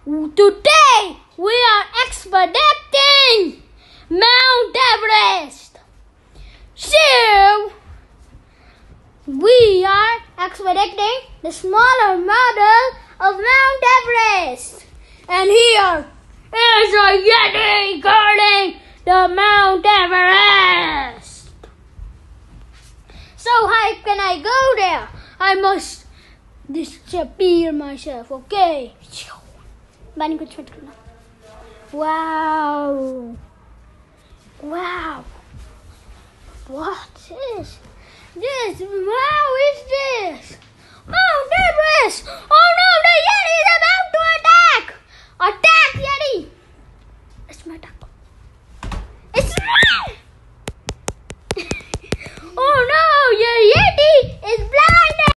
Today we are expediting Mount Everest. So we are expediting the smaller model of Mount Everest. And here is a Yeti guarding the Mount Everest. So how can I go there? I must disappear myself, okay? Wow. Wow. What is this? How is this? Oh